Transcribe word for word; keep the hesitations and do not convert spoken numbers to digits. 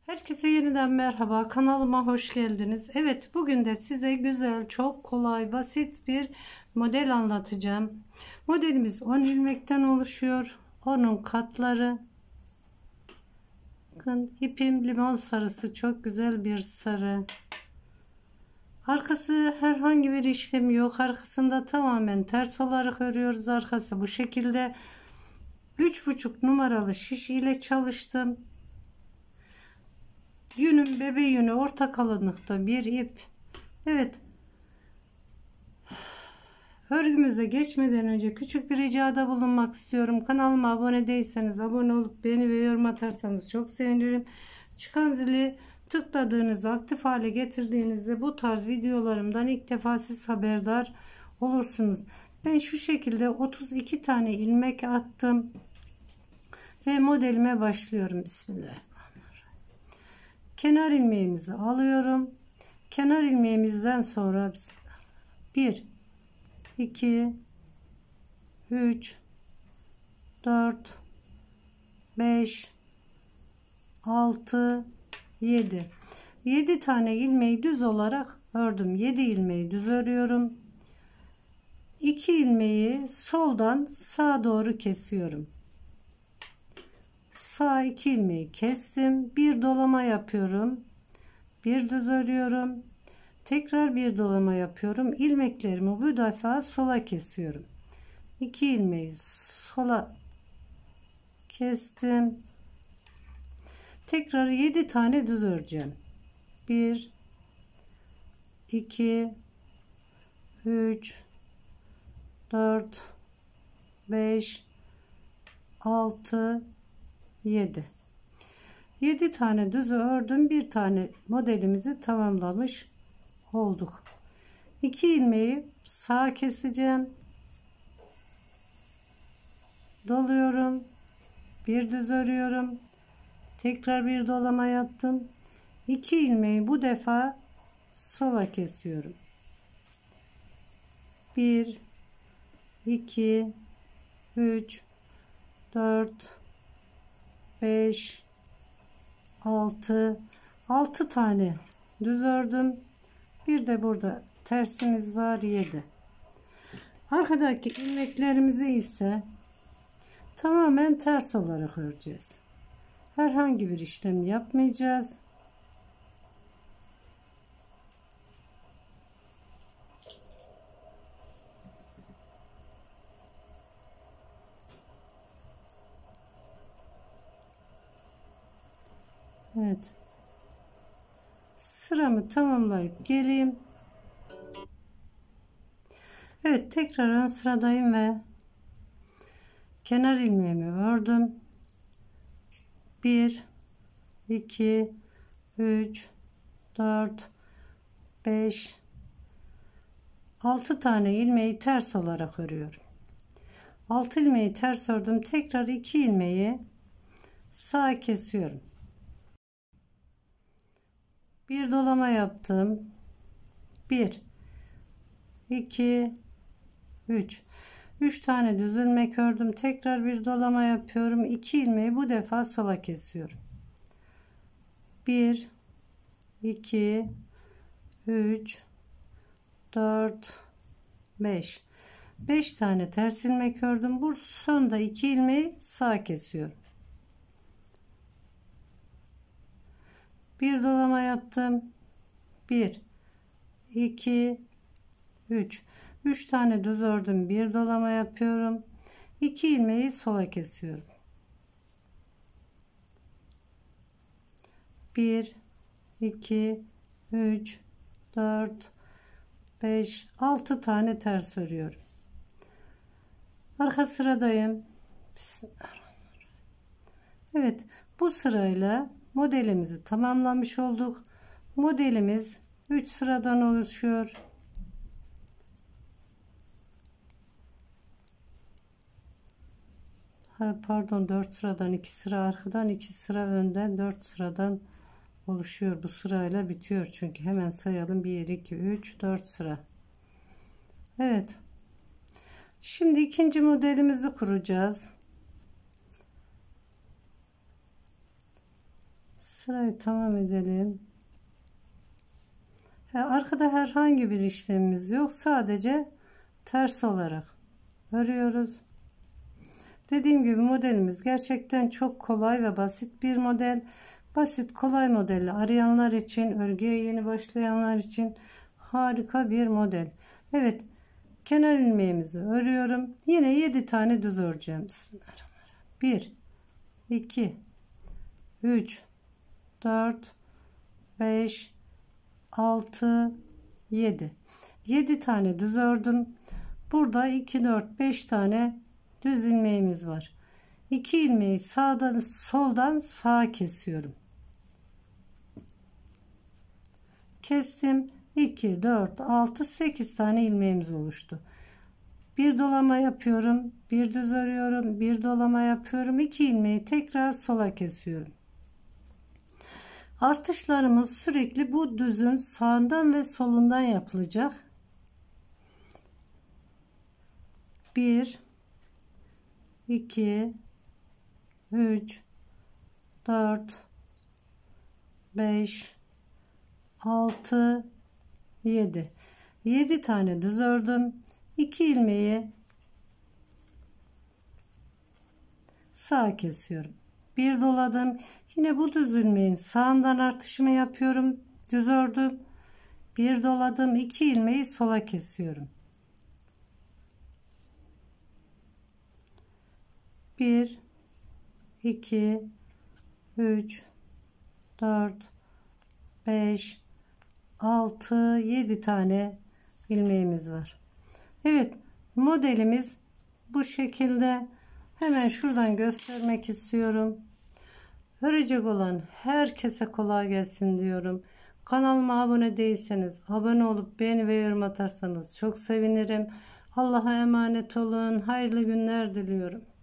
Herkese yeniden merhaba, kanalıma hoş geldiniz. Evet, bugün de size güzel, çok kolay, basit bir model anlatacağım. Modelimiz on ilmekten oluşuyor. Onun katları. Bakın, ipim limon sarısı, çok güzel bir sarı. Arkası herhangi bir işlem yok. Arkasında tamamen ters olarak örüyoruz. Arkası bu şekilde. üç buçuk numaralı şiş ile çalıştım. Yünüm bebe yünü, orta kalınlıkta bir ip. Evet, örgümüze geçmeden önce küçük bir ricada bulunmak istiyorum. Kanalıma abone değilseniz abone olup beğeni ve yorum atarsanız çok sevinirim. Çıkan zili tıkladığınızda, aktif hale getirdiğinizde bu tarz videolarımdan ilk defa siz haberdar olursunuz. Ben şu şekilde otuz iki tane ilmek attım ve modelime başlıyorum. Bismillah. Kenar ilmeğimizi alıyorum. Kenar ilmeğimizden sonra bir iki üç dört beş altı yedi yedi tane ilmeği düz olarak ördüm. yedi ilmeği düz örüyorum. iki ilmeği soldan sağa doğru kesiyorum. Sağ iki ilmeği kestim. Bir dolama yapıyorum. Bir düz örüyorum. Tekrar bir dolama yapıyorum. İlmeklerimi bu defa sola kesiyorum. iki ilmeği sola kestim. Tekrar yedi tane düz öreceğim. bir iki üç dört beş altı yedi yedi tane düz ördüm. Bir tane modelimizi tamamlamış olduk. iki ilmeği sağa keseceğim. Doluyorum. Bir düz örüyorum. Tekrar bir dolama yaptım. iki ilmeği bu defa sola kesiyorum. bir iki üç dört beş altı altı tane düz ördüm. Bir de burada tersimiz var, yedi. Arkadaki ilmeklerimizi ise tamamen ters olarak öreceğiz. Herhangi bir işlem yapmayacağız. Evet. Sıramı tamamlayıp geleyim. Evet, tekrar ön sıradayım ve kenar ilmeğimi ördüm. bir iki üç dört beş altı tane ilmeği ters olarak örüyorum. altı ilmeği ters ördüm. Tekrar iki ilmeği sağa kesiyorum. Bir dolama yaptım. bir iki üç üç tane düz ilmek ördüm. Tekrar bir dolama yapıyorum. iki ilmeği bu defa sola kesiyorum. bir iki üç dört beş beş tane ters ilmek ördüm. Bu sonda iki ilmeği sağa kesiyorum. Bir dolama yaptım. bir iki üç üç tane düz ördüm. Bir dolama yapıyorum. iki ilmeği sola kesiyorum. bir iki üç dört beş altı tane ters örüyorum. Arka sıradayım. Evet, bu sırayla modelimizi tamamlamış olduk. Modelimiz üç sıradan oluşuyor. Pardon, dört sıradan, iki sıra arkadan, iki sıra önden, dört sıradan oluşuyor. Bu sırayla bitiyor çünkü hemen sayalım. bir iki üç dört sıra. Evet, şimdi ikinci modelimizi kuracağız. Sırayı tamam edelim. Arkada herhangi bir işlemimiz yok. Sadece ters olarak örüyoruz. Dediğim gibi modelimiz gerçekten çok kolay ve basit bir model. Basit kolay modeli arayanlar için, örgüye yeni başlayanlar için harika bir model. Evet, kenar ilmeğimizi örüyorum. Yine yedi tane düz öreceğim. Bismillahirrahmanirrahim. bir iki üç dört beş altı yedi. yedi tane düz ördüm. Burada iki dört beş tane düz ilmeğimiz var. iki ilmeği sağdan soldan sağa kesiyorum. Kestim. iki dört altı sekiz tane ilmeğimiz oluştu. Bir dolama yapıyorum, bir düz örüyorum, bir dolama yapıyorum, iki ilmeği tekrar sola kesiyorum. Artışlarımız sürekli bu düzün sağından ve solundan yapılacak. bir iki üç dört beş altı yedi. yedi tane düz ördüm. iki ilmeği sağa kesiyorum. Bir doladım. Yine bu düz ilmeğin sağından artışımı yapıyorum. Düz ördüm. Bir doladım. iki ilmeği sola kesiyorum. bir iki üç dört beş altı yedi tane ilmeğimiz var. Evet, modelimiz bu şekilde. Hemen şuradan göstermek istiyorum. Örecek olan herkese kolay gelsin diyorum. Kanalıma abone değilseniz abone olup beğeni ve yorum atarsanız çok sevinirim. Allah'a emanet olun. Hayırlı günler diliyorum.